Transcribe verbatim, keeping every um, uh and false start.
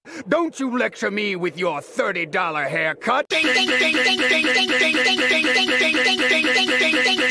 Don't you lecture me with your thirty dollar haircut. Ding, ding, ding, ding, ding, ding, ding, ding, ding, ding, ding, ding, ding, ding, ding, ding, ding.